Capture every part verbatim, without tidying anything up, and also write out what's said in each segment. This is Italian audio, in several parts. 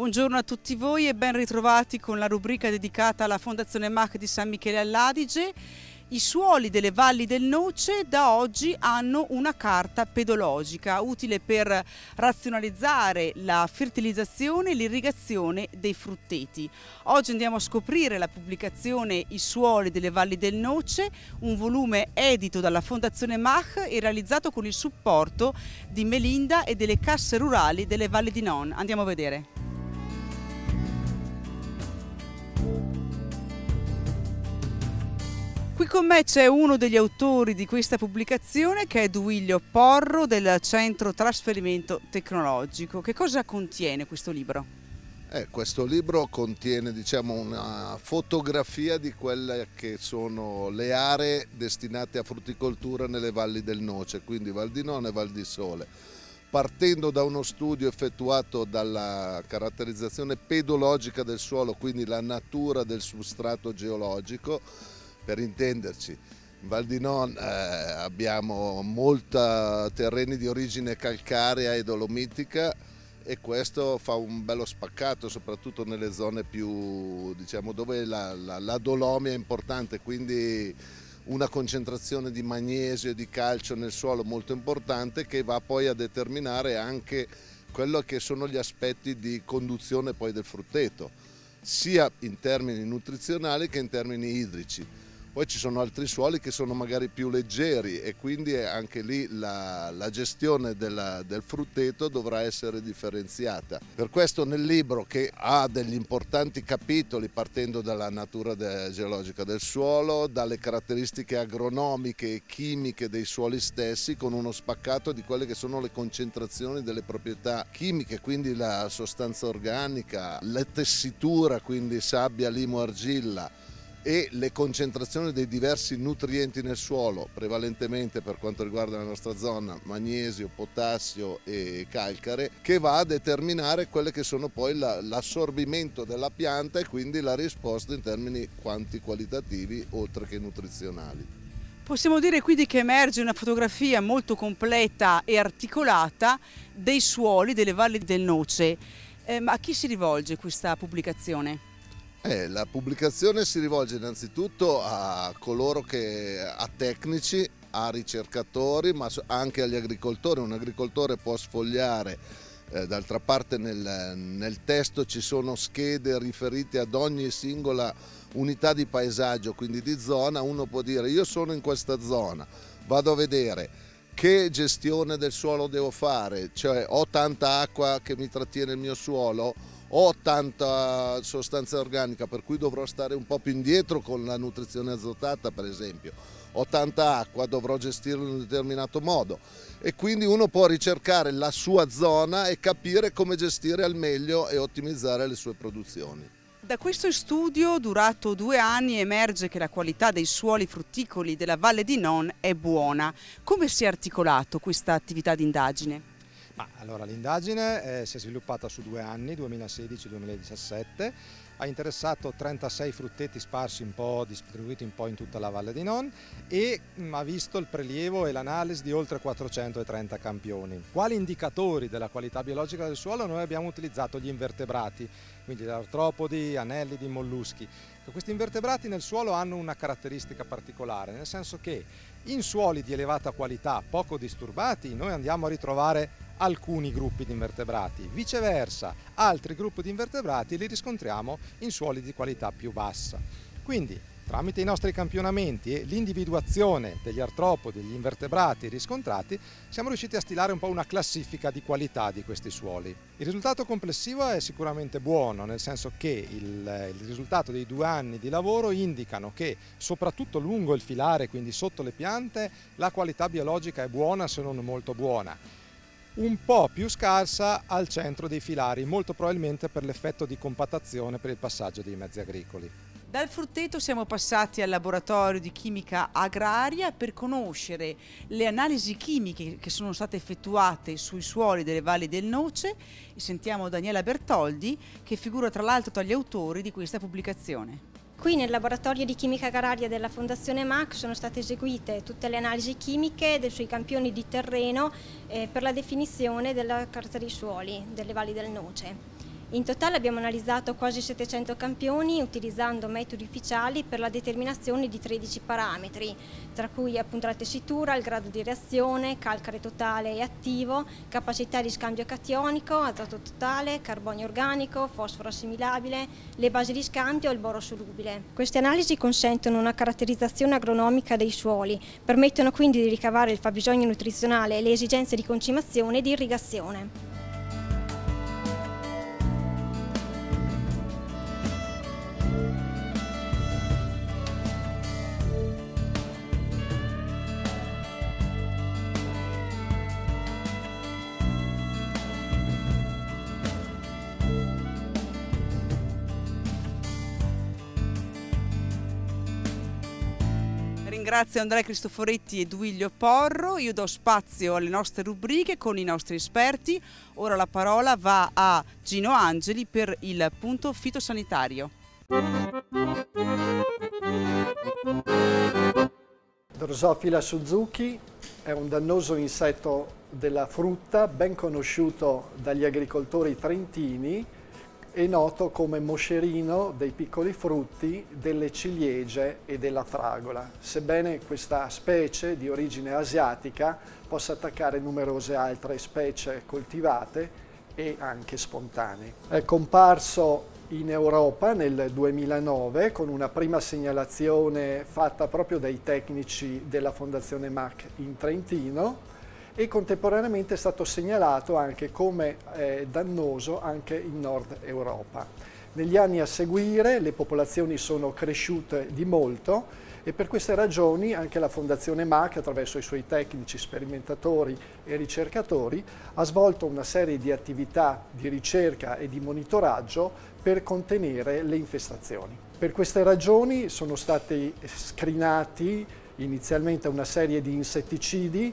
Buongiorno a tutti voi e ben ritrovati con la rubrica dedicata alla Fondazione Mach di San Michele all'Adige. I suoli delle valli del Noce da oggi hanno una carta pedologica utile per razionalizzare la fertilizzazione e l'irrigazione dei frutteti. Oggi andiamo a scoprire la pubblicazione I suoli delle valli del Noce, un volume edito dalla Fondazione Mach e realizzato con il supporto di Melinda e delle casse rurali delle Valli di Non. Andiamo a vedere. Qui con me c'è uno degli autori di questa pubblicazione, che è Duilio Porro del Centro Trasferimento Tecnologico. Che cosa contiene questo libro? Eh, questo libro contiene, diciamo, una fotografia di quelle che sono le aree destinate a frutticoltura nelle valli del Noce, quindi Val di Non e Val di Sole, partendo da uno studio effettuato dalla caratterizzazione pedologica del suolo, quindi la natura del substrato geologico. Per intenderci, in Val di Non eh, abbiamo molti terreni di origine calcarea e dolomitica e questo fa un bello spaccato, soprattutto nelle zone più, diciamo, dove la, la, la dolomia è importante, quindi una concentrazione di magnesio e di calcio nel suolo molto importante, che va poi a determinare anche quello che sono gli aspetti di conduzione poi del frutteto, sia in termini nutrizionali che in termini idrici. Poi ci sono altri suoli che sono magari più leggeri e quindi anche lì la, la gestione della, del frutteto dovrà essere differenziata. Per questo nel libro, che ha degli importanti capitoli partendo dalla natura de, geologica del suolo, dalle caratteristiche agronomiche e chimiche dei suoli stessi, con uno spaccato di quelle che sono le concentrazioni delle proprietà chimiche, quindi la sostanza organica, la tessitura, quindi sabbia, limo, argilla, e le concentrazioni dei diversi nutrienti nel suolo, prevalentemente per quanto riguarda la nostra zona magnesio, potassio e calcare, che va a determinare quelle che sono poi la, l'assorbimento della pianta e quindi la risposta in termini quanti qualitativi oltre che nutrizionali. Possiamo dire quindi che emerge una fotografia molto completa e articolata dei suoli delle valli del Noce. Eh, ma a chi si rivolge questa pubblicazione? Eh, la pubblicazione si rivolge innanzitutto a coloro che, a tecnici, a ricercatori, ma anche agli agricoltori. Un agricoltore può sfogliare, eh, d'altra parte nel, nel testo ci sono schede riferite ad ogni singola unità di paesaggio, quindi di zona. Uno può dire: io sono in questa zona, vado a vedere che gestione del suolo devo fare, cioè ho tanta acqua che mi trattiene il mio suolo, ho tanta sostanza organica per cui dovrò stare un po' più indietro con la nutrizione azotata, per esempio, ho tanta acqua, dovrò gestirla in un determinato modo, e quindi uno può ricercare la sua zona e capire come gestire al meglio e ottimizzare le sue produzioni. Da questo studio durato due anni emerge che la qualità dei suoli frutticoli della Valle di Non è buona. Come si è articolato questa attività di indagine? Ma allora, l'indagine eh, si è sviluppata su due anni, duemilasedici duemiladiciassette, ha interessato trentasei frutteti sparsi un po', distribuiti un po' in tutta la Valle di Non, e mh, ha visto il prelievo e l'analisi di oltre quattrocentotrenta campioni. Quali indicatori della qualità biologica del suolo? Noi abbiamo utilizzato gli invertebrati, quindi gli artropodi, annellidi, molluschi. Questi invertebrati nel suolo hanno una caratteristica particolare, nel senso che in suoli di elevata qualità, poco disturbati, noi andiamo a ritrovare alcuni gruppi di invertebrati, viceversa altri gruppi di invertebrati li riscontriamo in suoli di qualità più bassa. Quindi tramite i nostri campionamenti e l'individuazione degli artropodi, degli invertebrati riscontrati, siamo riusciti a stilare un po' una classifica di qualità di questi suoli. Il risultato complessivo è sicuramente buono, nel senso che il, il risultato dei due anni di lavoro indicano che soprattutto lungo il filare, quindi sotto le piante, la qualità biologica è buona, se non molto buona. Un po' più scarsa al centro dei filari, molto probabilmente per l'effetto di compattazione per il passaggio dei mezzi agricoli. Dal frutteto siamo passati al laboratorio di chimica agraria per conoscere le analisi chimiche che sono state effettuate sui suoli delle valli del Noce. E sentiamo Daniela Bertoldi, che figura tra l'altro tra gli autori di questa pubblicazione. Qui nel laboratorio di chimica agraria della Fondazione Mach sono state eseguite tutte le analisi chimiche dei suoi campioni di terreno eh, per la definizione della carta dei suoli delle valli del Noce. In totale abbiamo analizzato quasi settecento campioni utilizzando metodi ufficiali per la determinazione di tredici parametri, tra cui appunto la tessitura, il grado di reazione, calcare totale e attivo, capacità di scambio cationico, azoto totale, carbonio organico, fosforo assimilabile, le basi di scambio e il boro solubile. Queste analisi consentono una caratterizzazione agronomica dei suoli, permettono quindi di ricavare il fabbisogno nutrizionale e le esigenze di concimazione e di irrigazione. Ringrazio Andrea Cristoforetti e Duilio Porro, io do spazio alle nostre rubriche con i nostri esperti. Ora la parola va a Gino Angeli per il punto fitosanitario. Drosophila suzuki è un dannoso insetto della frutta ben conosciuto dagli agricoltori trentini e noto come moscerino dei piccoli frutti, delle ciliegie e della fragola, sebbene questa specie di origine asiatica possa attaccare numerose altre specie coltivate e anche spontanee. È comparso in Europa nel duemilanove con una prima segnalazione fatta proprio dai tecnici della Fondazione M A C in Trentino, e contemporaneamente è stato segnalato anche come eh, dannoso anche in Nord Europa. Negli anni a seguire le popolazioni sono cresciute di molto e per queste ragioni anche la Fondazione M A C, attraverso i suoi tecnici, sperimentatori e ricercatori, ha svolto una serie di attività di ricerca e di monitoraggio per contenere le infestazioni. Per queste ragioni sono stati screenati inizialmente una serie di insetticidi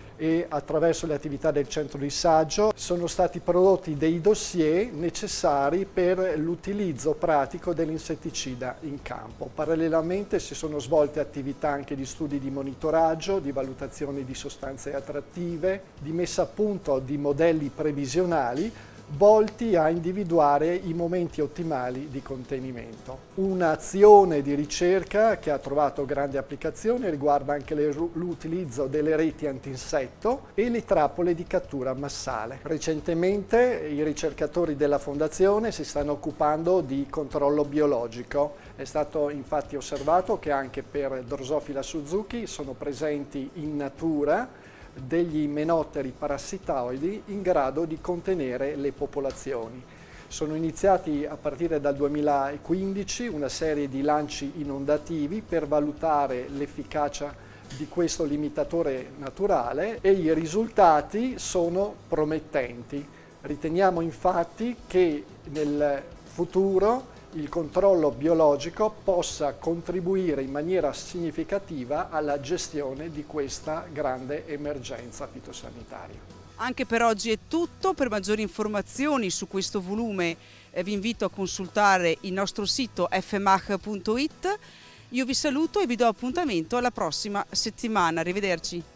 e attraverso le attività del centro di saggio sono stati prodotti dei dossier necessari per l'utilizzo pratico dell'insetticida in campo. Parallelamente si sono svolte attività anche di studi di monitoraggio, di valutazione di sostanze attrattive, di messa a punto di modelli previsionali volti a individuare i momenti ottimali di contenimento. Un'azione di ricerca che ha trovato grande applicazione riguarda anche l'utilizzo delle reti antinsetto e le trappole di cattura massale. Recentemente i ricercatori della Fondazione si stanno occupando di controllo biologico. È stato infatti osservato che anche per Drosophila suzuki sono presenti in natura degli imenotteri parassitoidi in grado di contenere le popolazioni. Sono iniziati a partire dal duemilaquindici una serie di lanci inondativi per valutare l'efficacia di questo limitatore naturale e i risultati sono promettenti. Riteniamo infatti che nel futuro il controllo biologico possa contribuire in maniera significativa alla gestione di questa grande emergenza fitosanitaria. Anche per oggi è tutto. Per maggiori informazioni su questo volume eh, vi invito a consultare il nostro sito f m a c punto it. Io vi saluto e vi do appuntamento alla prossima settimana. Arrivederci.